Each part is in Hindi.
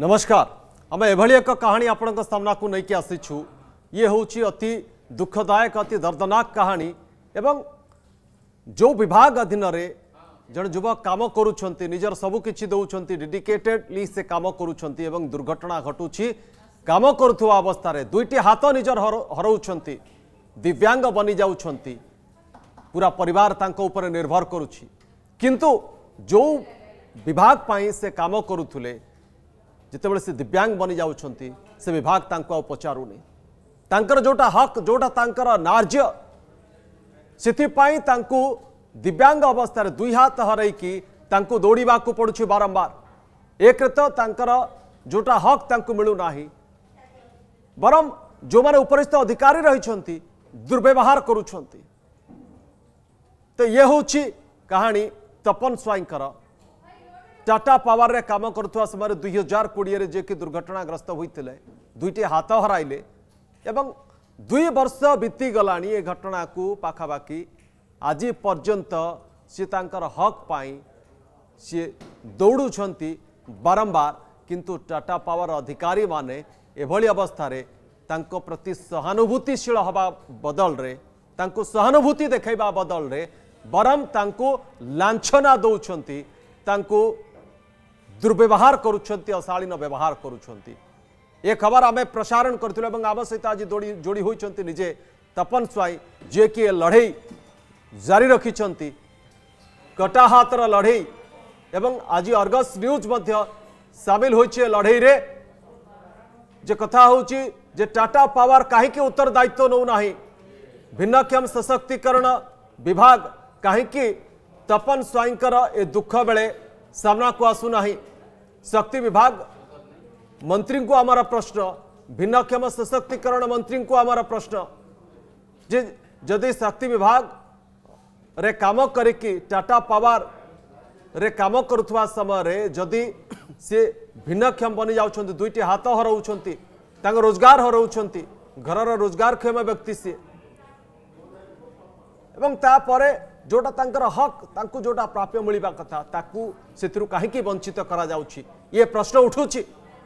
नमस्कार आम एभली एक कहानी आपण सामना को लेकिन आसीचु ये हूँ अति दुखदायक अति दर्दनाक कहानी एवं जो विभाग अधीन जन युवक काम करुँच निजर सबकि दौरान डेडिकेटेडली से काम करुँच दुर्घटना घटुची काम करुवा अवस्था दुईटी हाथ निजर हराउंट दिव्यांग बनी जाउछंती पूरा परिवार तांको ऊपर निर्भर करुछि किंतु जो विभाग पाई से काम करुले जितेबाला से दिव्यांग बनी जाउछंती से विभाग तांको पचारुनी तांकर जोटा हक जोटा तांकर नार्य सिथिपाई तांको दिव्यांग अवस्था दुई हाथ हरैकी तांको दौड़वा को पड़ुछि बारंबार एक तो तांकर जोटा हक तांको मिलू नाही बरम जो माने उपरिस्थ अधिकारी रहिछंती दुर्व्यवहार करुछंती। तो ये हूँ कहानी तपन स्वाईंकर टाटा पावर रे काम करुवा समय 2020 जे कि दुर्घटनाग्रस्त होते दुईटी हाथ हराइले एवं 2 वर्ष बीती गलानी ए घटना को पाखापाखि आज पर्यंत सी तांकर हक पाई सी दौड़ुछंती बारंबार किंतु टाटा पावर अधिकारी माने एभली अवस्था रे तांको प्रति सहानुभूतिशील हवा बदल रे तांको सहानुभूति देखैबा बदल रे बरम तांको लांछना दौछंती तांको दुर्व्यवहार करुछंती अशालीन व्यवहार करुछंती। ये खबर आम प्रसारण करथिलु एवं आम सहित आज जोड़ी होइछंती निजे तपन स्वाई जे कि लड़ई जारी रखिछंती कटा हाथर लड़ई एवं आज अर्गस न्यूज मध्य सामिल होइछे लड़ई रे जे कथा होउची जे टाटा पावर काहे उत्तर दायित्व नौ नाही भिन्नक्षम सशक्तिकरण विभाग कहीं तपन स्वाईंकर ए दुख बेले सामना को आसुना शक्ति विभाग मंत्री को आमर प्रश्न भिन्नक्षम सशक्तिकरण मंत्री को आमर प्रश्न जे जदि शक्ति विभाग रे काम करिकी टाटा पावर रे काम करुवा समय रे जदि से भिन्नक्षम बनी जाउछंती दुईटी हाथ हराउछंती तांको रोजगार हराउछंती घरर रोजगार क्षम व्यक्ति से एवं तापरे जोटा तांकर हक तांको जोटा प्राप्य मिलवा कथा ताकू सेथिरु काहेकि वंचित करा जाउछि ये प्रश्न उठुछि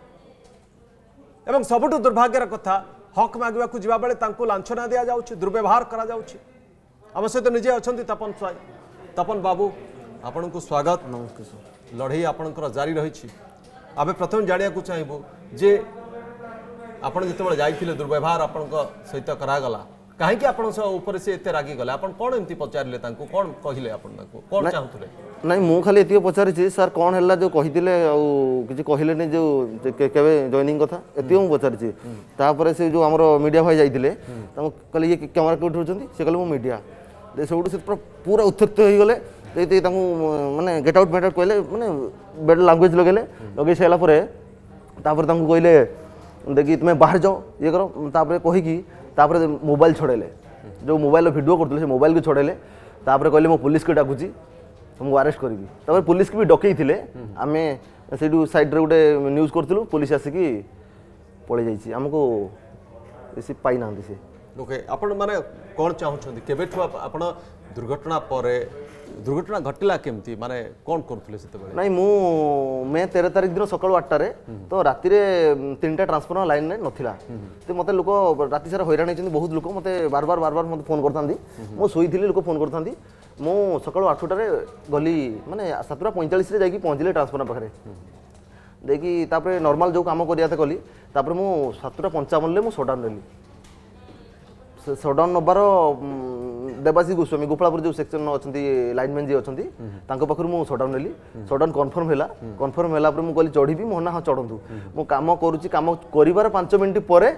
एवं सबुठु दुर्भाग्यर कथा हक मागिबा को जिबा बेले तांको लांछना दिया जाउछि दुर्व्यवहार करा जाउछि। हम सहित निजे अछंती तपन स्वाई तपन बाबू आपन को स्वागत नमस्कार लड़ई आपनकर जारी रहिछि आबे प्रथम जानिया को चाहिबो जे आपन जतबे जाइथिले दुर्व्यवहार आपन सहित करा गला कहीं आपण ऊपर से एते रागी गले आपण कोन एमती पचारले तांको कोन कहिले आपण तांको कोन चाहुतले नहीं मु खाली एतियो पचारि छी सर कोन हल्ला जो कहिदिले आ किछि कहिले नै जो केबे जॉइनिंग कथा एतियो मु पचारि छी तापर से जो हमरो मीडिया भाई जाइथिले ताम कहले ये कैमरा कोठ होचंती से कहले मु मीडिया दे सबुठ से पूरा उत्थत होई गले एते तांको माने गेट आउट मैटर कहले माने बेड लैंग्वेज लगेले लगे सेला परे तापर तांको कहले देखि तुम बाहर जाओ ये करो तापर कहि की तापर मोबाइल छोड़ेले जो मोबाइल वीडियो करते मोबाइल को छोड़ेले तापर कहले मो पुलिस को डाकुची तुमको अरेस्ट करी तापर पुलिस की भी डकई थिले आमे से साइड रे गोटे न्यूज करथिलु पुलिस आसिकी पळे जाईची हमको एसी पाई ना से ओके आपण माने कोन चाहुछंती केबेठु आपण दुर्घटना परे दुर्घटना घटला केमती माने कोन करथले सेते बेले नहीं मु मैं 13 तारिख दिन सकाळ 8 रे तो राति रे 3टा ट्रांसफार्मर लाइन ने नथिला तो मते लोक राति सारा हैरान हेचंदी बहुत लोक मते बार बार मते फोन करथांदी मो सोईथिली लोक फोन करथांदी मो सकाळ 8 रे गली माने 7:45 रे जाई पहुंचले ट्रांसफार्मर पाखरे देखि तापर नॉर्मल जो काम करिया त गली तापर मो 7:55 ले मो शटडाउन लेली शटडाउन नबार देवासी गोस्वामी गोपालपुर जो सेक्शन अच्छी लाइनमैन जी अच्छा पाखर मुझे शटडाउन नेली शटडाउन कन्फर्म है मु कहली चढ़ी मो ना हाँ चढ़ू मु कम करुच्ची कम कर 5 मिनट पर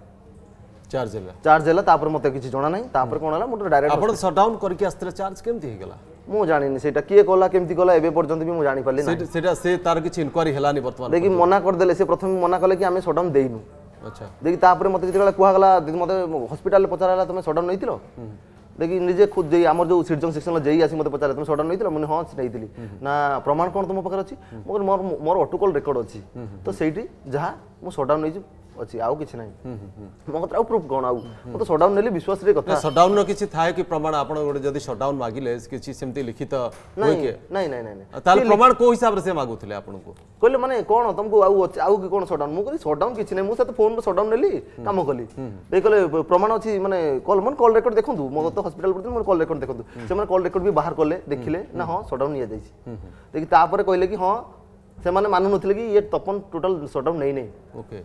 चार्ज है मत किसी जना ना तापर कौन है मुझे डायरेक्ट शटडाउन करके आस्ते चार्ज केमती हेगला मु जानी से किए कला केमती कला एबे पर्यंत भी मु जानि पाली सेटा से तार किछि इंक्वायरी हेलानी वर्तमान देखि मना कर देले से प्रथम मना कले कि आमे शटडाउन देइनु अच्छा देखि तापर मते जेतला कुहा गला मते हॉस्पिटल पचाराला तुम शटडाउन नैतिलो देखि निजे खुद जे हमर जो सिरजंग सेक्शन जेई आसी मते पचारे तुम शटडाउन नैतिलो मने हां नैतिली ना प्रमाण कोन तुम पाखर अछि मोर ऑटोकॉल रिकॉर्ड अछि तो सेठी जहा मु शटडाउन नै अच्छी आउ किछि नै मो कत आउ प्रूफ कोन आउ मो तो शटडाउन नेली विश्वास रे कथा शटडाउन रो किछि थाए कि प्रमाण आपण गोटे जदी शटडाउन मागिले किछि सेमति लिखित होय के नहीं नहीं नहीं ताल प्रमाण को हिसाब रे से मागुथिले आपण को कहले माने कोन तुमको आउ कि कोन शटडाउन मु कहली शटडाउन किछि नै मु से फोन शटडाउन नेली काम कली दे कहले प्रमाण अछि माने कॉल रेकॉर्ड देखंतु मो तो हॉस्पिटल पड़ते मो कॉल रेकॉर्ड देखंतु से माने कॉल रेकॉर्ड भी बाहर करले देखिले ना हां शटडाउन निया जाइछि देखि तापर कहले कि हां से माने मानु नथिले कि ये तपन टोटल शटडाउन नै नै ओके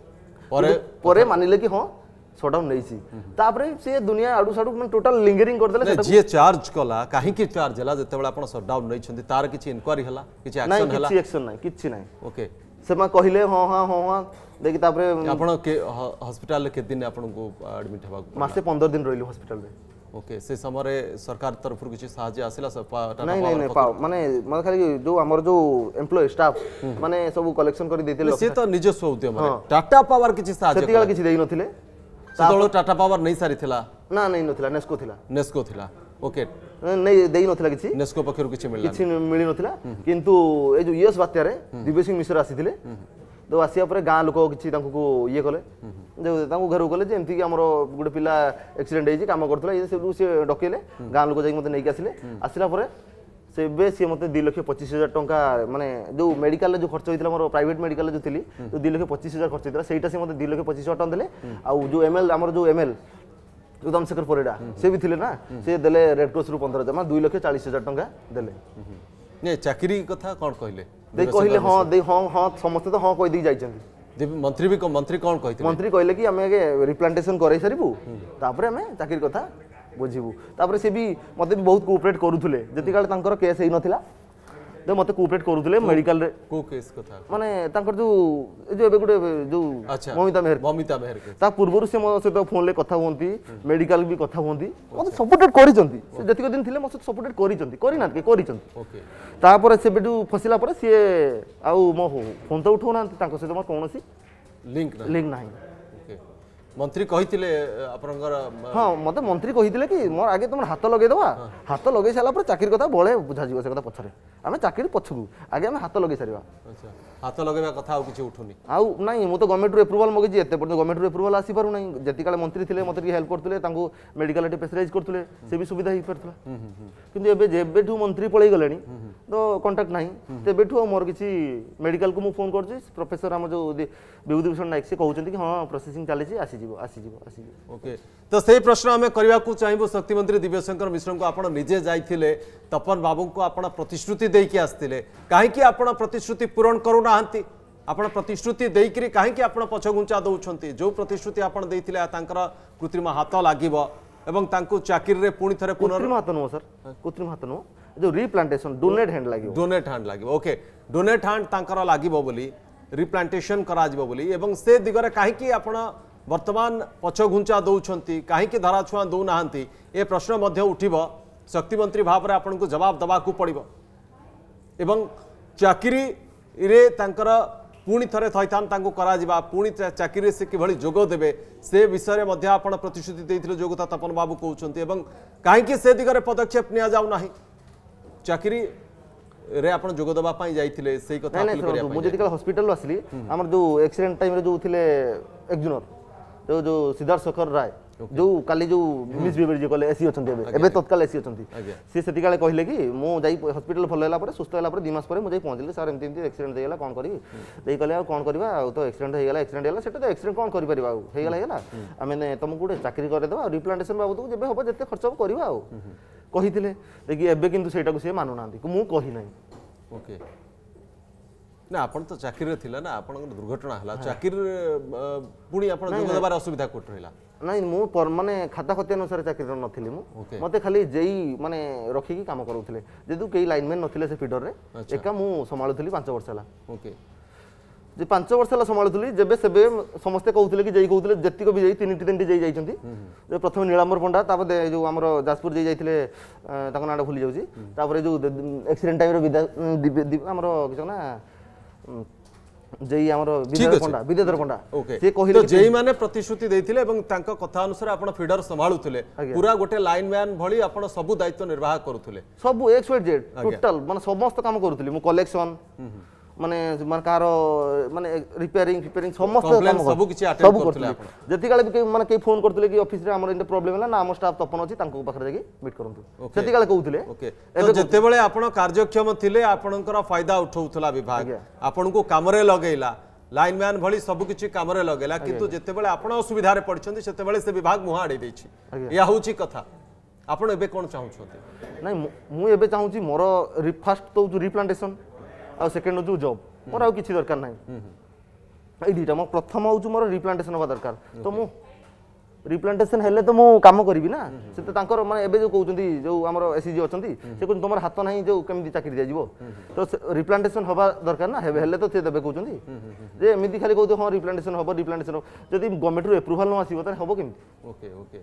परे मानिले कि हां शटडाउन नै छि तापर से दुनिया आडू साडू माने टोटल लिंगरिंग कर देले जे चार्ज कला काहे कि चार्ज हला जते बेला आपण शटडाउन नै छथि तार किछि इंक्वायरी हला किछि एक्शन हला किछि एक्शन नै किछि नै ओके से मा कहिले हां हां हां देखि तापर आपण के हॉस्पिटल के दिन आपण को एडमिट हबा मासे 15 दिन रहिलो हॉस्पिटल रे ओके से समय सरकार तरफ किसी साहाय्य आसिला नहीं नहीं नहीं माने मतलब खाली जो हमर जो एम्प्लॉय स्टाफ माने सब कलेक्शन कर देथिले से तो निजस्व उद्यम रे टाटा पावर किसी साहाय्य सेतिकाल किछि देई नथिले सेतलो टाटा पावर नहीं सारी थिला ना नहीं नथिला नेस्को थिला ओके नहीं देई नथिला किछि नेस्को पखरु किछि मिली नथिला किंतु ए जो यूएस बात्या रे दिव्य सिंह मिश्र आसीथिले तो आसिया पर गाँ लोक किसी ये कले जो घर गले जमती कि आम गोटे पिला एक्सीडेंट होती कम करता ये सब सी डकैले गाँ लोक जाए मतलब नहीं आसिले आसला से सी मत 2,25,000 टंका माने जो मेडिकल जो खर्च होता मोर प्राइवेट मेडिकल जो थी जो 2,25,000 खर्च होता से मत 2,25,000 टंका देले आउ जो एमएल आम जो एमएल उदम शेखर परिडा से भी थे ना से देले रेड क्रॉस रु 15,000 2,40,000 टंका देले चाकरी कथा कौन कहले कहले हाँ हाँ समस्ते तो हाँ कह दी जाइछन्ती मंत्री भी मंत्री कौन कहते मंत्री कहले कि आमे रिप्लांटेशन करे सारिबु तापर आमे चाकरी कथा बुझिबु तापर से भी मते भी बहुत कोऑपरेट करूथले जति काल तांकर केस हेइ नथिला तो मते कोऑपरेट करूथले मेडिकल रे को केस कथा माने तांकर जो एबे गुटे जो ममिता मेहर के ता पूर्वरु से मो से तो फोन ले कथा होंती मेडिकल भी कथा होंती मते सपोर्टेड करिसंती से जति दिन थिले मते सपोर्टेड करिसंती करिना के करिसंती ओके तापर से बेटू फसिला पर से आउ मो फोन तो उठौ ना तांको से तो कोनोसी लिंक नाही मंत्री कहिथिले आपनकर हां मते मंत्री कहिथिले कि मोर आगे तुम हाथ लगे दवा हाथ लगे साला पर चाकरी कथा बळे बुझा जीव से कथा पछरे आमे चाकरी पछरु आगे आमे हाथ लगे सारिबा अच्छा हाथ लगेबा कथा आ किछि उठुनी आउ नाही मु तो गवर्नमेंट रो अप्रूवल मगे एते पर गवर्नमेंट रो अप्रूवल आसी पारु नाही जति काले मंत्री थिले मते की हेल्प करथले तांको मेडिकल एटे प्रेशराइज करथले से भी सुविधा ही परथला किंतु एबे जेबेठू मंत्री पळै गलेनी तो कांटेक्ट नाही तेबेठू मोर किछि मेडिकल को मु फोन करछि प्रोफेसर हम जो विभूतिभूषण नायक से कहउछन्ती कि हां प्रोसेसिंग चाली छी आसी जीवो ओके तो सही प्रश्न आम करने को चाहबू शक्ति मंत्री दिव्यशंकर मिश्र को आप निजे जाइए तपन बाबू को आप प्रतिश्रुति देकी आसते कहीं आप प्रतिश्रुति पूरण करूना आप प्रतिश्रुति देकरी कहीं आप पछघुंचा दौरान जो प्रतिश्रुति आप कृत्रिम हाथ लगे चाकरी रे पुणी थे कृत्रिम हाथ नुह सर कृत्रिम हाथ नुह जो रिप्लांटेशन डोनेट हैंड लगे ओके डोनेट हैंड लगे रिप्लांटेशन करा बोली एवं से दिगरे कहीं आप वर्तमान पछघुंचा दौरान कहीं धरा छुआ दौना ए प्रश्न उठिब शक्ति मंत्री भाव में आपको जवाब देवाक पड़ो एवं चाकरी रे तांकर पुणी थे थैथान करा पुणी चाकरी से किभली जोग देवे से विषय में आप प्रतिश्रुति देते जो कथा तपन बाबू कहते कहीं से दिगरे पदक्षेप नि जाऊना चाकरी रे आपण जोग देबा पई जाइथिले सेही कथा अपील करिया मु जति काल हॉस्पिटल आसली हमर जो एक्सीडेंट टाइम रे जो थिले एक्जुनर जो सिद्धार्थ शेखर राय जो काली जो मिसबिहेवियर जे कले एसी अछंती एबे तत्काल एसी अछंती से सेति काले कहिले कि मु जाई हॉस्पिटल भल होला पर सुस्त होला पर 2 मास पर मु जाई पहुंचले सर एमती एमती एक्सीडेंट देला कोन करी देई कले आ कोन करबा तो एक्सीडेंट हे गेला सेटा तो एक्सीडेंट कोन करि परिबा हे गेला आमे तुमको गोटे चाकरी करे देबा रिप्लांटेशन बाबू जेबे होबो जते खर्च करबा आ कहिथिले देखि एबे किंतु सेटा को से मानु नांती मु कहि नै ओके ना आपण तो चाकरी रे थिला ना आपण दुर्घटना हला चाकरी पुणी आपण जोग देबार असुविधा कोट रहला नहीं मु माने खाता खती अनुसार चाकरी नथिली मु मते खाली जेई माने रखी की काम करूथले जेतु केई लाइनमैन नथिले से फीडर रे एका मु संभाळुथली 5 वर्ष हला ओके जे 5 वर्ष हला संभाळुथली जेबे सेबे समस्त कहउथले कि जेई कहउथले जत्ती को भी जेई 3टी जेई जाइछंती जे प्रथम नीलांबर पंडा तापर जो हमर जाजपुर जेई जाइथिले ताको नाडा भूली जाउची तापर जो एक्सीडेंट टाइम रे हमर किछ ना जेई हमरो विद्याधर पंडा से कहिले जेई माने प्रतिश्रुति देथिले एवं तांका कथा अनुसार आपण फीडर संभाळुथले पूरा गोटे लाइनमैन भली आपण सब दायित्व निर्वाह करूथले सब एक्स वाई जेड टोटल माने समस्त काम करूथली मु कलेक्शन माने माने कार माने रिपेयरिंग रिपेयरिंग समस्त सब किछि अटेंड करथले आपण जति काले भी माने के फोन करथले कि ऑफिस रे हमर इन प्रॉब्लम है ना हम स्टाफ तपन अछि तांको पाखरे जाके मीट करंतु जति काले कहउथले ओके तो जते बेले आपण कार्यक्षम थिले आपणकर फायदा उठौथला विभाग आपण को कामरे लगैला लाइनमैन भली सब किछि कामरे लगैला किंतु जते बेले आपण असुविधा रे पड़छन्ती सेते बेले से विभाग मुहा आडे दैछि या होछि कथा आपण एबे कोन चाहउछन्ती नहीं मु एबे चाहूची मोर फर्स्ट तो रिप्लांटेशन आ सेकंड जो जॉब मोर आ किछि दरकार नाही ए दीटा मो प्रथम होउ मोर रिप्लांटेशन होबा दरकार तो मु रिप्लांटेशन हेले तो मु काम करबी ना से तो तांकर माने एबे जो कहउचंती जो हमर एसजी अछंती से कोन तमर हाथ नाही जो केमदी चाकरी जाय जिवो तो रिप्लांटेशन होबा दरकार ना हेले तो से देबे कहउचंती जे एमिदी खाली कहउ हां रिप्लांटेशन होबो रिप्लांटेशन जदी गवर्नमेंट रो अप्रूवल न आसीबो त होबो केमदी ओके ओके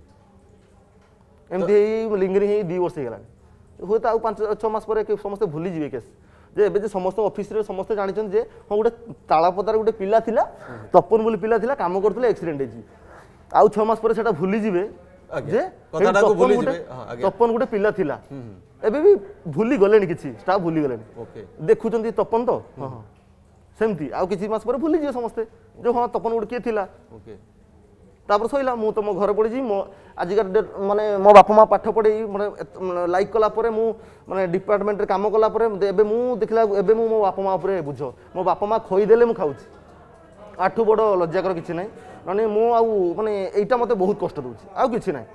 एमती लिंगरिंग ही 2 वर्ष हेला हो तो 5-6 मास पर समस्त भूली जीवे केस जे एबे जे समस्त ऑफिस रे समस्त जानिछन जे हां गोटे तालापदार गोटे पिला थिला तपन बोली पिला थिला काम करथले एक्सीडेंट हेजी आउ 6 मास पर सेटा भूली जीवे जे कथाटा को भूली जीवे हां तपन गोटे पिला थिला एबे भी भूली गलेनी किछि स्टाफ भूली गलेनी ओके देखुचंती तपन तो हां सेमती आउ किछि मास पर भूली जीवे समस्त जो हां तपन गोटे के थिला ओके तापर सइला मु तो मो घर पड़ी जी मो आजिकार माने मो बापा माँ पाठ पढ़े माने लाइक कला परे मु माने डिपार्टमेंट रे काम कला परे एबे मु देखला एबे मु मो बापा माँ ऊपर बुझो मो बापा माँ खोई देले मु खाउची आठु बड़ लज्जाकर किछि नै माने मु आउ माने एटा मते बहुत कष्ट दोछि आउ किछि नै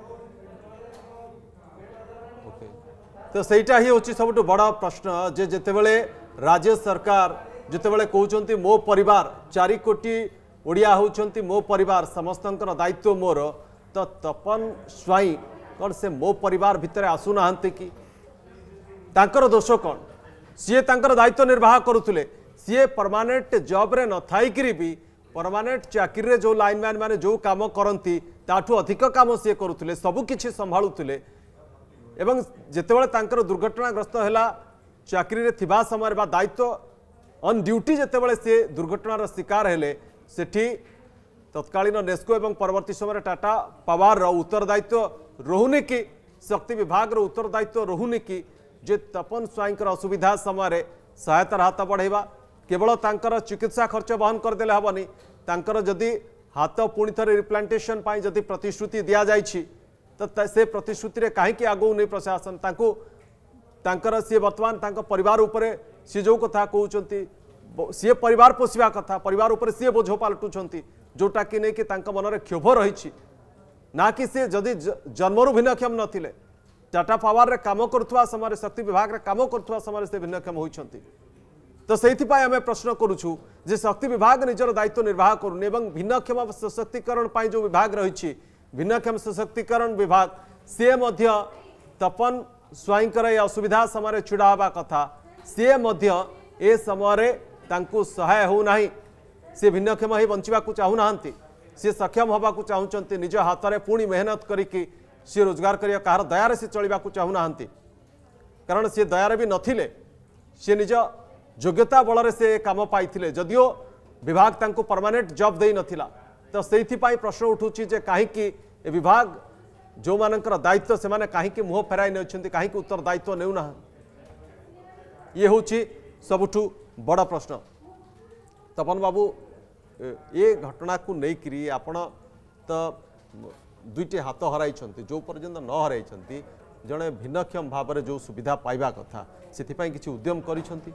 ओके तो सेटा ही होछि सबटु बड़ा प्रश्न जे जते बेले राज्य सरकार जते बेले कहउचंती मो परिवार 4 कोटी ओडिया होउचंती मो परिवार समस्तंकर दायित्व मोर तो तपन स्वाई कौन से मो परिवार भितर आसु नाहंती कि तांकर दोष कौन सीए तांकर दायित्व निर्वाह करुले सीए परमानेंट जॉब रे न थाइकरी भी परमानेंट चाकरी रे जो लाइनमैन माने जो काम करंती ताठू अधिक काम सीए करुले सब किछि संभाळुले एवं जेतेबेले तांकर दुर्घटनाग्रस्त हैला चाकरी रे थिबा समय बा दायित्व ऑन ड्यूटी जेतेबेले से दुर्घटनार शिकार हेले सेठी तत्कालीन नेस्को एवं परवर्ती समय टाटा पावर उत्तरदायित्व रहुनी कि शक्ति विभाग उत्तरदायित्व रहुनी कि जे तपन स्वाई असुविधा समय सहायतार हाथ बढ़ेवा केवल तांकर चिकित्सा खर्च बहन करदेले हेबनी तांकर जदि हाथ पुणी थे रिप्लांटेशन पाई जदि प्रतिश्रुति दि जाइछि तो से प्रतिश्रुति रे काहेकि आगौ नहीं प्रशासन तांकर सी वर्तमान तांकर परिवार उपरे सी जो कथा कहउचंती सी परिवार पोषिबा कथा परिवार उपर सी बोझ पालटुंट जोटा कि नहीं कि मन में क्षोभ रही ना कि सी जदि जन्मरू भिन्नक्षम नथिले टाटा पावर रे काम करुवा समय शक्ति विभाग रे काम करुवा समय से भिन्नक्षम होइछंती तो सेइथिपाई आमे प्रश्न करूछु जे शक्ति विभाग निजर दायित्व निर्वाह करूनी एवं भिन्नक्षम सशक्तिकरण पाई जो विभाग रही भिन्नक्षम सशक्तिकरण विभाग सी मध्य तपन स्वाईंकर ए असुविधा समय छिड़ा हवा कथा सी मध्य ए समय तांकु सहाय हो नाही से भिन्नक्षम ही बंचिबा को चाहू नाहंती से सक्षम होबा को चाहूचंती निज हाथ रे पुणी मेहनत करिकी से रोजगार करिया कार दयारे से चलिबा को चाहू नाहंती कारण से दयारे भी नथिले से निज योग्यता बल से काम पाइथिले जदियो विभाग तांकु परमानेंट जॉब देई नथिला तो सेइथिपाई प्रश्न उठुची जे काहेकि ए विभाग जो मानकर दायित्व से माने काहेकि मुह फेराई नछंती काहेकि उत्तर दायित्व नेउ ना ये होची सबुठु बड़ प्रश्न तपन बाबू ये घटना को लेकिरी आपण तो दुईटे हाथ हराई जो पर्यंत न हराई जड़े भिन्नक्षम भाव में जो सुविधा पाइबा कथा से किसी उद्यम करिसेंती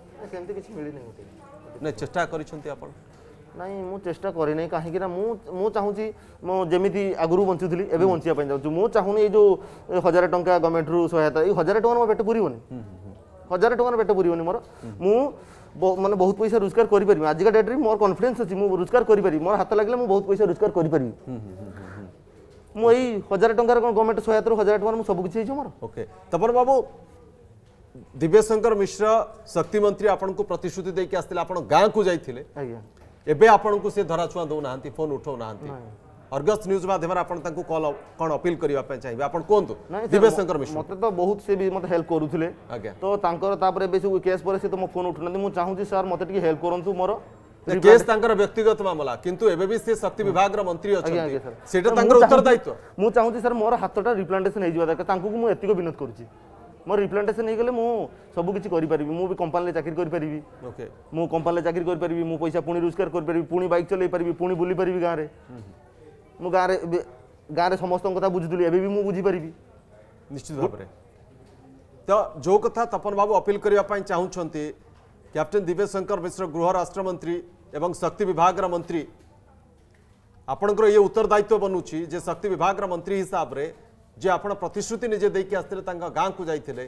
ना चेष्टा करिसेंती आपण नहीं मु चेष्टा करी नहीं कहीं ना मु चाहूँगी मो जमी आगुरी बंचुली एवं बंचापी चाहूँ मु चाहूनी ये जो 1000 टंका गवर्नमेंट रु सहायता ये 1000 टंका पेट पूरबनी 1000 टंका पेट पूरबनी मोर मु माने बहुत पैसा रोजगार करि परिबी आजिका डेट रे मोर कॉन्फिडेंस अछि मु रोजगार करि परिबी मोर हाथ लागले मु बहुत पैसा रोजगार करि परिबी मु एई 1000 टंका रे गवर्नमेंट सहायता 1000 टंका मु सब किछि छै मोर ओके तपर बाबू दिव्यशंकर मिश्र शक्ति मंत्री आपन को प्रतिश्रुति दे के आस्तिले आपन गां को जाइथिले आज्ञा एबे आपन को से धराछुआ दउ नाहंती फोन उठौ नाहंती अर्गस न्यूज माध्यम आपन तांको कॉल कोन अपील करिवा पे चाहिबे आपन कोंतु दिव्यशंकर मिश्र मते तो बहुत से भी मते हेल्प करूथिले तो तांकर तापरे बेसी केस पर से तो मो फोन उठुनंती मु चाहू छी सर मते टिके हेल्प करंतु मोर केस तांकर व्यक्तिगत मामला किंतु एबे भी से शक्ति विभाग रा मंत्री अछंती सेटा तांकर उत्तरदायित्व मु चाहू छी सर मोर हाथटा रिप्लांटेशन हे जिवा दरकार तांको मु एतिको विनोद करूची मोर रिप्रेजेंटेशन हो गले मु सब किछि करि परिबि मु भी कंपनी चाकरी करि परिबि ओके मु कंपनी चाकरी करि परिबि मु पैसा पुणी रोजगार करि परिबि पुणी बाइक चलै परिबि पुणी बुली परिबि गाँ रे मु गाँ रे समस्त कथा बुझुतली एबे भी मु बुझी परिबि निश्चित भाव में तो जो कथा तपन बाबू अपील करने चाहते कैप्टेन दिव्य शंकर मिश्र गृह राष्ट्रमंत्री एवं शक्ति विभाग मंत्री आपणकर ये उत्तरदायित्व बनूची जे शक्ति विभाग मंत्री हिसाब रे जे आपण प्रतिश्रुति निजे देकी आस्ते गाँ को जाइए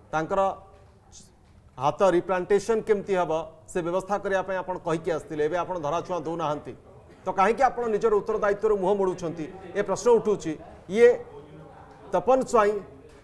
हाथ रिप्लांटेशन केमती हम से व्यवस्था करने आप कहीकि आसते आप धराछुआ दौना तो कहीं आप निजर उत्तरदायित्व मुह मोड़ुंट ए प्रश्न उठूँ ये तपन स्वाई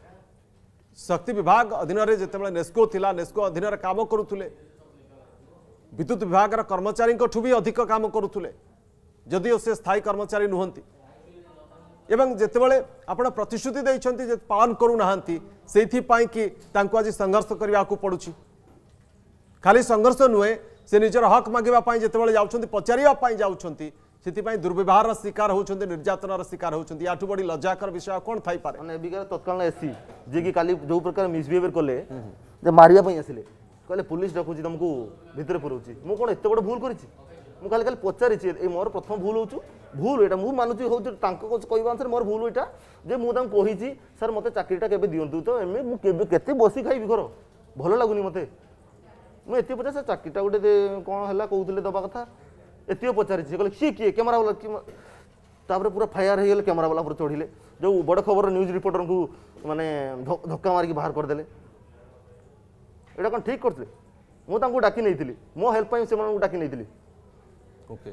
शक्ति विभाग अधीन जिते नेस्को थिला नेस्को अधीन काम करुले विद्युत विभाग कर्मचारी भी अधिक काम करुले जदिओ से स्थायी कर्मचारी नुहंती एवं जितेबाला आप प्रतिश्रुति देते पालन करूना से कि आज संघर्ष करने को पड़ुछि खाली संघर्ष नुहे से निजर हक मांगे जितेबाला जाऊँ पचारे जाऊँगी से दुर्व्यवहार शिकार होती निर्यातनार शिकार होती या बड़ी लज्जाकर विषय कौन थी पारे तत्काल एससी जी की काली जो प्रकार मिसबिहेवियर कले मारिया आसिले कहले पुलिस डाकुची तुमको भितर पुराऊँ मु कौन एत बड़ भूल करी खाली खाली पचारि मोर प्रथम भूल हो भूल यहाँ मुझे मानुची हूँ कहवा अनुसार मोर भूल यहाँ जे मुझे सर मत चाकरीटा के दिंतु तो एम मुझे बसी खाइबी घर भल लगुनि मत मुझे पचार सर चाकरीटा गोटे कौन है कहते दबा कथा एत पचारि कहले सी किए कैमरा वाला पूरा फायर हो कैमरा वाला पूरा चढ़िले जो बड़ खबर न्यूज रिपोर्टर को माने धक्का मारिक बाहर करदे यहाँ कौन ठीक करते मुझे डाकी नहीं मो हेल्प से डाकी नहीं ओके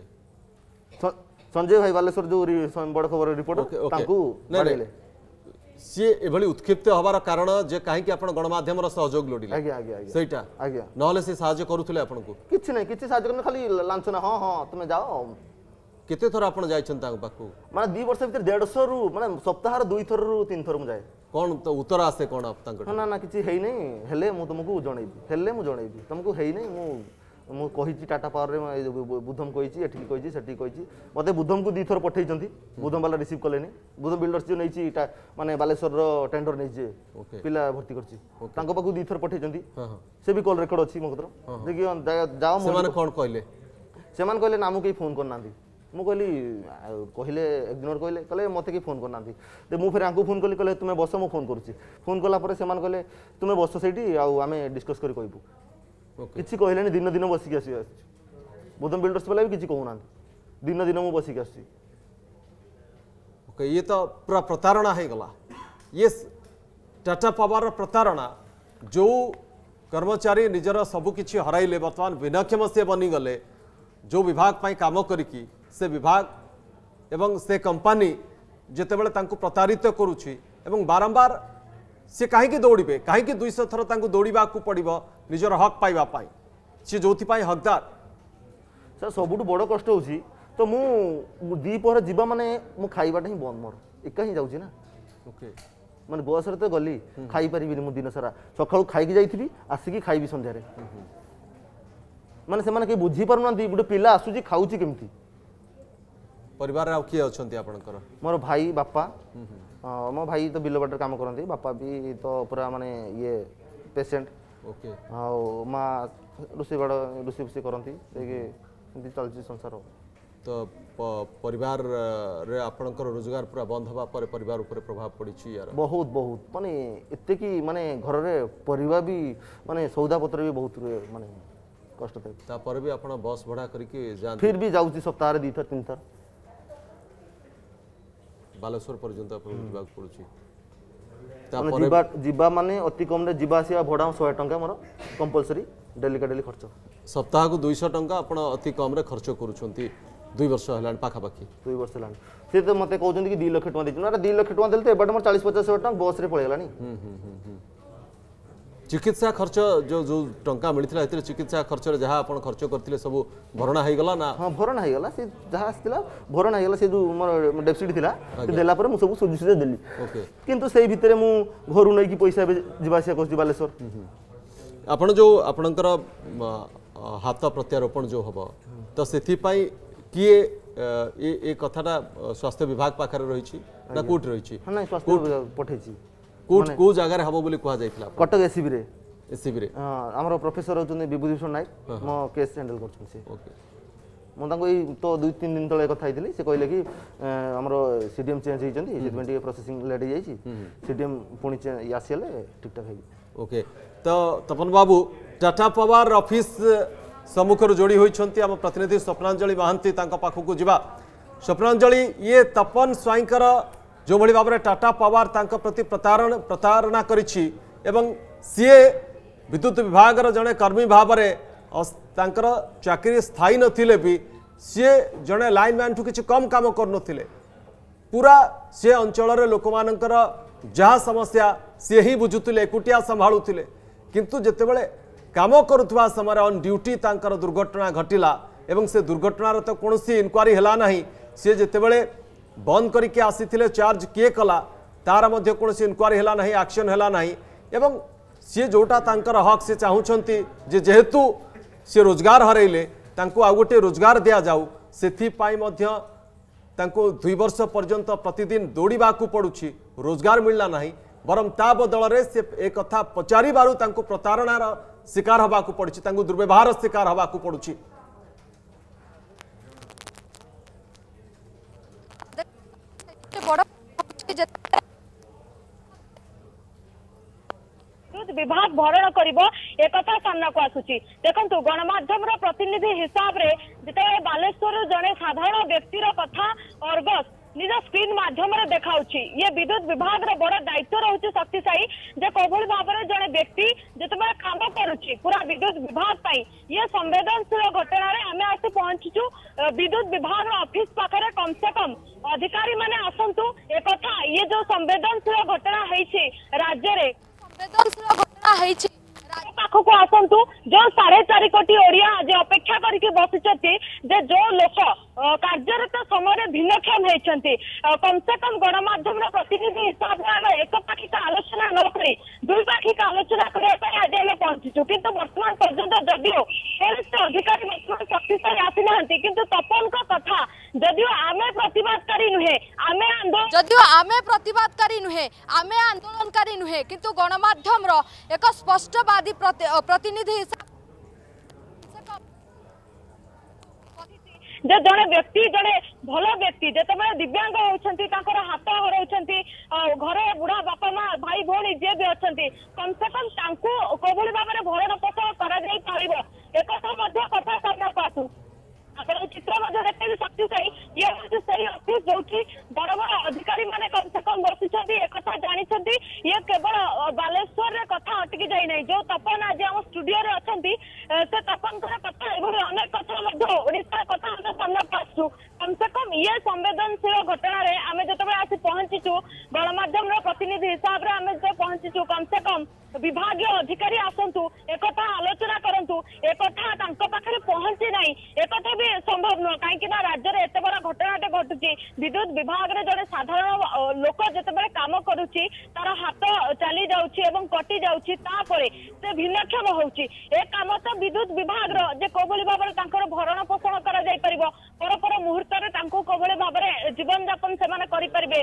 संजय भाई बालेश्वर जो बड़ खबर रिपोर्टर सी एभली उत्क्षिप्त हबार कारण जे कहीं आप गणमाध्यम सहयोग लोडिले सेटा नहले से साहाय्य करुले आपको किछि नहीं किछि साहाय्य करने खाली लांछना हाँ हाँ तुम जाओ केते थर आपण जाइछन पाखु माने 2 वर्ष भीतर 150 रु माने सप्ताह 2 थर रु 3 थर मु जाए कौन तो उत्तर आसे कौन आप ना ना किछि हेई नहीं हेले मु तुमको जणैबी हेले मु जणैबी तुमको हेई नहीं मु कही टाटा पावर रे बुद्धम कही एठी कही सेठी कही मते बुद्धम को 2 थर पठेइचंती बुद्धम वाला रिसीव कलेनी बुद्धम बिल्डर्स जो नहीं माने बालेश्वर रो टेंडर नहीं जे पिला भर्ती करछि तांको पाखु 2 थर पठेइचंती से भी कॉल रिकॉर्ड अछि मकदर देखि जाओ से माने कोन कहले से मान कहले नामु के फोन करना मु कहली कहले इग्नोर कहले कहले मते के फोन करना तो मु फिर आंकु फोन कली कहले तुमे बस मु फोन करूछि फोन कला पर से मान कहले तुमे बस सेठी आ आमे डिस्कस करी कहबू किछि कहलेनी दिन दिन बसिक आसी बुद्धम बिल्डर्स वाला भी किछि कहूना दिन दिन मु बसिक आसी ओके ये तो पूरा प्रतारणा है गला ये टाटा पावर प्रतारणा जो कर्मचारी निजर सबकिछि हराइले वर्तमान भिन्नक्षम से बनीगले जो विभाग पाई काम करिकी से विभाग एवं से कंपनी जितेबाला तांको प्रतारित करुछि एवं बारंबार से कहीं दौड़े कहीं 200 थर तांको दौड़ा पड़ो निजर हक पाइबा पाई सी जो हकदार सर सबुठ बड़ कष्ट हो तो मु दीपहर जीवा माने मु खाइबाटा ही बंद मोर एका ही जाऊँ ना ओके माने बस रे तो गली खाई परिबिनी मु दिन सारा सकाळू खाइकी जाइथिबी आसिकी खाइबी संध्यारे माने से माने के बुझी पारु नांती गुटे पिला आसुची खाउची केमती परिवार आ किए अछंती आपनकर मोर भाई बापा मो भाई तो बिल बाटर काम करती बापा भी तो पूरा माने ये पेशेंट ओके आ माँ रोषे बड़ रोषे फुषे करती चलती संसार तो परिवार रे आपनकर रोजगार पूरा बंद हवा पर परिवार ऊपर प्रभाव पड़ी यार बहुत बहुत माने एते की माने घर रे परिवार भी माने सौदा पत्र भी बहुत माने कष्ट थे तापर भी आपण बस भड़ा करके जान फिर भी जाउची सप्ताह रे 2 थर 3 थर बालेश्वर पर्यंत आपण जीवा पड़ुची जीवा माने अति कम रे जीवा आसिया भड़ा 100 टंका मोर कंपलसरी डेली का डेली खर्च सप्ताह को 200 टंका आपण अति कम रे खर्च करूछंती 2 वर्ष हलान पाखा पाखी 2 वर्ष हलान से तो मते कहउछंती कि 2 लाख टका देछु ना 2 लाख टका देले तो एबड मोर 40-50 टका बस रे पळेलानी चिकित्सा खर्च जो जो टंका मिलथिला एते चिकित्सा खर्च रे जहा आपण खर्च करथिले सब भरणा हे गला ना हां भरणा हे गला से जहा आस्तिला भरणा हे गला से जो मोर डेप्सिटी थिला से देला पर मु सब सुजि सुजि देली ओके किंतु सेही भितरे मु घरु नै कि पैसा जिबासिया करछि बालेश्वर आपण जो आपणकर हाथ प्रत्यारोपण जो हबो तो सेथि पई किए ए कथाटा स्वास्थ्य विभाग पाखरे रही छी ना कोट रही छी हां नै स्वास्थ्य विभाग पठेछि को जगह हम बोली कह जाइतला कटक एसीबी रे एसीबी प्रोफेसर होचुनी विभूतिभूषण नायक मो केस हैंडल करछन से ओके ମୁଁ ତାଙ୍କୁ ଏଇ ତ 2-3 ଦିନ ତଳେ କଥା ହେଇଥିଲି ସେ କହିଲେ କି ଆମର ସିଡିଏମ୍ ଚେଞ୍ଜ ହେଇଛନ୍ତି ସେଥିପାଇଁ ଟିକେ ପ୍ରୋସେସିଂ ଲେଟ୍ ହେଇଯାଇଛି ସିଡିଏମ୍ ପୁଣି ଆସିଲେ ଠିକଠାକ ହେଇଯିବ ओके तो तपन बाबू टाटा पावर ऑफिस सम्मुखर जोड़ी होइछंती हम प्रतिनिधि स्वप्नांजलि महांती तांका पाखकु जिबा स्वप्नांजलि ये तपन स्वाईंकर जो भली भाबरे टाटा पावर तांका प्रति प्रतारणा करिछि एवं सीए विद्युत विभाग जड़े कर्मी भावरे तांकर चाकरी स्थायी नथिले भी सी जड़े लाइनमैन ठू किसी कम काम कर पूरा से अंचल लोक मानकर जहाँ समस्या सी ही बुझुले एकुटिया संभालुले किंतु जितेबले काम करुवा समय ऑन ड्यूटी तांकर दुर्घटना घटिला एवं से दुर्घटनार तो कौन इनक्वारी है ना सी जितेबले बंद करके आसी चार्ज किए कला तार मध्य कौन इनक्वारी है ना एक्शन है ना एवं सी जोटा तांकर हक से चाहूँगी जेहेतु सी रोजगार हरइले तांको आ गोटे रोजगार दिया जाऊ सेथिपाई मध्य तांको 2 वर्ष पर्यंत प्रतिदिन दौड़ा पड़ुछि रोजगार मिलला नहीं बरम ता बदल रे से एक कथा पचारि बारु तांको प्रतारणार शिकार हबाकू पड़ुछि तांको दुर्व्यवहार शिकार हबाकू पड़ुछि विभाग भरण करिबो एक कथा सामना को आसुची देखंतु गणमाध्यम रो प्रतिनिधि हिसाब रे जते बालेश्वर जने साधारण व्यक्तिर कथा अर्गस निज स्क्रीन माध्यम रे देखाउची ये विद्युत विभाग रे बड़ दायित्व रहउची शक्तिशाली जे कोभली भाबरे जने व्यक्ति जते काम करूची पूरा विद्युत विभाग पई ये संवेदनशील घटना रे हमें आसे पहुंचीचु विद्युत विभाग रो ऑफिस पाखरे कम से कम अधिकारी माने आसंतु एक कथा ये जो संवेदनशील घटना हेछि राज्य रे संवेदनशील घटना हेछि पाखक आसतु जो 4.5 कोटी ओडिया आज अपेक्षा करके बसिचती जे जो लोक कार्यरत समय भिन्नक्षम होती कम से कम गणमाध्यम प्रतिनिधि हिसाब से एक पाखिक आलोचना न करी द्विपाक्षिक आलोचना करने आज आम पहुंचीचु किंतु वर्तमान पर्यंत जदियो अधिकारी वर्तमान शक्तिशाली आसी ना किंतु तपन कथा जदियो आमे प्रतिवादकारी नुहे आमे आंदोलन जदियो आमे प्रतिवादकारी नुहे आमे आंदोलनकारी नुहे किंतु गणमाध्यम रो एक स्पष्टवादी प्रतिनिधि जे जड़े व्यक्ति जड़े भल व्यक्ति जिते दिव्यांग होती हाथ हराउछंती घरे बुढ़ा बापा माँ भाई भौणी जे भी अच्छा कम से कम कोभली भाव में भरण पोषण कर एक कथा सामना को आसू आप चित्र देखते शक्तिशाली ये हूँ से ऑफिस जो बड़ बड़ अधिकारी मैंने कम से कम बसी एक जानी ये केवल बालेश्वर कथा अटकी जाए जो तपन आज आम स्टूडियो अच्छा से तपन कथा अनेक कथा ओडिशा कथा आम सामना आसू कम से कम ये संवेदनशील घटना आम जो आसी पहुंचीचु गणमाध्यम प्रतिनिधि हिसाब से आम जो पहुंचीचु कम से कम विभागीय अधिकारी आसतु एक आलोचना करंतु एक पाखे पहुंची ना एक भी संभव नुह कहीं राज्य में एत बड़ा घटनाटे घटुची विद्युत विभाग रे जड़े साधारण लोक जिते काम करुच्ची तार हाथ चली जाउची एवं कटि जाउची तापरे से भिन्नक्षम होउची ए काम तो विद्युत विभाग रो जे कोभली भाबरे तांकर भरण पोषण करा जाय परिबो पर मुहूर्त रे तांको कोभली भाबरे जीवन यापन से माने करि परिबे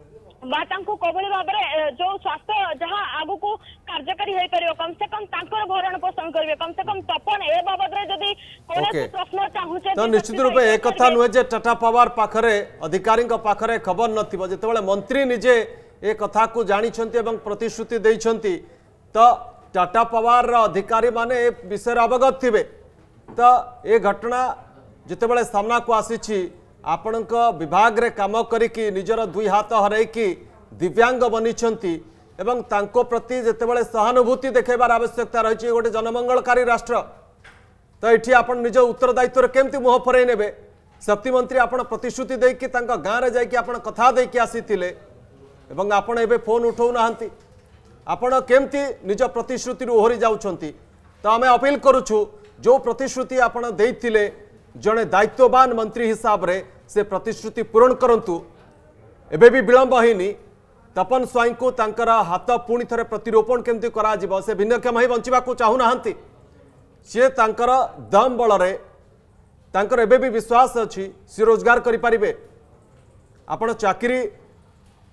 कोभली भाव जो स्वास्थ्य जहाँ आगु को कार्यकारी हो पार कम से कम भरण पोषण करेंगे कम से कम तपन ए बाबद जदि प्रश्न चाहूचे तो निश्चित रूप एक कथा नुहे जे टाटा पावर पाखरे अधिकारी पाखरे खबर नथिबो जेतेबेले मंत्री निजे ए कथा को जानिछंती एवं प्रतिश्रुति देइछंती तो टाटा पावर अधिकारी माने ए विषय अवगत थिबे तो ए घटना जेतेबेले सामना को आसीछि आपणक विभाग रे काम करिकी निजर 2 हाथ हरैकी दिव्यांग बनिछंती एवं तांको प्रति जेतेबेले सहानुभूति देखेबार आवश्यकता रही गोटे जनमंगलकारी राष्ट्र तो ये आप निज उत्तरदायित्व केमती मुह फरई ने शक्ति मंत्री आप प्रतिश्रुति देकी गाँव में जाकि आप कथा देकी आसीथिले एवं आपण एबे फोन उठाऊ नाहंती आपण केमती निज प्रतिश्रुति ओहरी जाउछंती तो आम अपील करुछु जो प्रतिश्रुति आपण देइथिले जड़े दायित्ववान मंत्री हिसाब रे से प्रतिश्रुति पूरण करंतु एबे भी विलंब होइनी तपन स्वाई को तांकर हाथ पुणी थे प्रतिरोपण केमती करा जिवो से भिन्नक्षम ही बंचिबा को चाहू नाहंती सी तांकर दम बल रे तांकर एबे भी विश्वास अछि सी रोजगार करि परिबे आपण चाकरी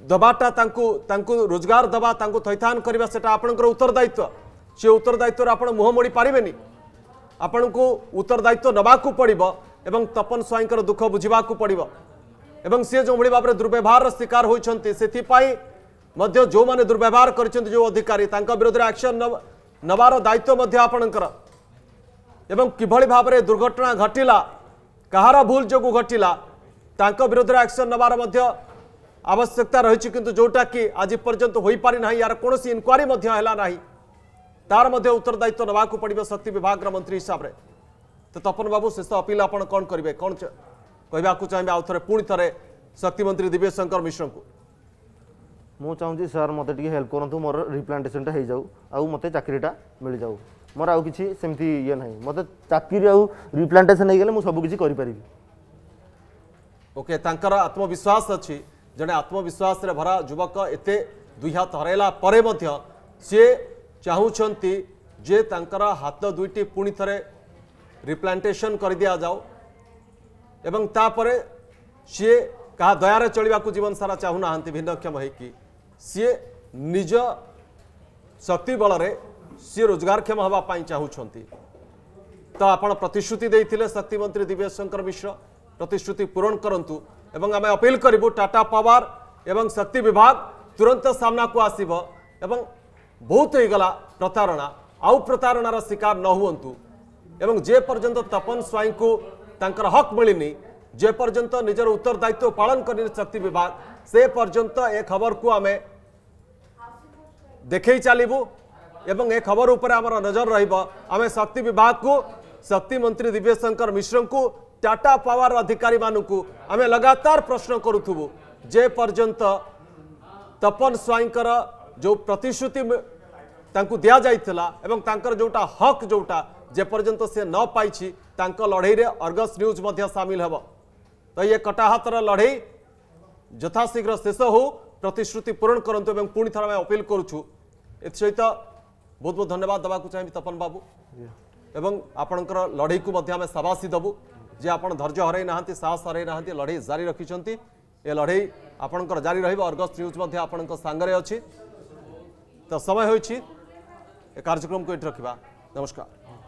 दबाटा तांकु रोजगार दबा तांकु थैथान करबा सेटा आपनकर उत्तरदायित्व से उत्तरदायित्व आपण मुह मोड़ी पारिबेनी आपण को उत्तरदायित्व नबाकू पड़िबो एवं तपन स्वाईंकर दुख बुझिबाकू पड़िबो एवं से जो भली भाबरे दुर्व्यवहार शिकार होइछन्ति सेथि पाई मध्य जो माने दुर्व्यवहार करछन्ति जो अधिकारी तांका विरोध रे एक्शन नबार दायित्व मध्य आपणकर एवं किभली भाबरे दुर्घटना घटिला कहार भूल जोगु घटिला तांका विरोध रे एक्शन नबार मध्य आवश्यकता रही किंतु जोटा कि आज पर्यंत हो पारि ना यार कौन इनक्वारी है ना तार मध्य उत्तरदायित्व नवाक पड़े शक्ति विभाग मंत्री हिसाब से तो तपन बाबू शेष अपील आप कौन करेंगे कौन कहवा चाहिए आउ थे पुणी थे शक्ति मंत्री दिव्य शंकर मिश्र को मु चाहूँगी सर मत हेल्प करूँ मोर रिप्लांटेशन हो जाऊ आउ मत चाकरीटा मिल जाऊ मोर आउ किसी सेमती ये ना मत चाकरी आउ रिप्लांटेशन हो गले सब किसी करें ओके तांकर आत्मविश्वास अच्छी जड़े आत्मविश्वास रे भरा युवक एते दुई हाथ हरैला परे मध्य सी चाहूँगी जे तांकर हाथ दुईटी पुणी थे रिप्लांटेशन कर दिया जाओ एवं तापरे सी क्या दयार चलने को जीवन सारा चाहूना भिन्नक्षम होगी सी निज शक्ति बल सी रोजगारक्षम हाँपाई चाहूँगी तो आपण प्रतिश्रुति देते शक्ति मंत्री दिव्य शंकर मिश्र प्रतिश्रुति पूरण करंतु एवं आम अपील करूँ टाटा पावर एवं शक्ति विभाग तुरंत सामना को आसब एवं बहुत हो गला प्रतारणा आउ प्रतारणार शिकार न हुंतु एवं जे पर्यंत तपन स्वाई को तांकर हक मिलनी जे पर्यंत निजर उत्तरदायित्व पालन कर शक्ति विभाग से पर्यंत ए खबर को आम देखे चलू एवं ए खबर उपर आमर नजर रही शक्ति विभाग को शक्ति मंत्री दिव्य शंकर मिश्र को टाटा पावर अधिकारी मानू आम लगातार प्रश्न करूथुबु जे पर्यंत तपन स्वाईंकर जो प्रतिश्रुति तांकु दिया जाइथिला एवं तांकर जोटा हक जोटा जे पर्यंत से न पाइछि तांको लड़ाई रे अर्गस न्यूज मध्य शामिल हेबो तो ये कटाहातर लड़ाई यथाशीघ्र शेष हो प्रतिश्रुति पूरण करंतु एवं पुणी थर अपील करूछु एसहित बहुत बहुत धन्यवाद देवाक चाहिए तपन बाबू एवं आपणकर लड़ाई को मध्य आम शाबाशी देबू जे आपण धैर्य हरई ना साहस हरई ना लड़ाई जारी रखिंट ए लड़ाई आपणकर जारी रहिबो अर्गस न्यूज मध्य आपणक सांगरे अछि तो समय होइछि ए कार्यक्रम को एट रखिबा नमस्कार।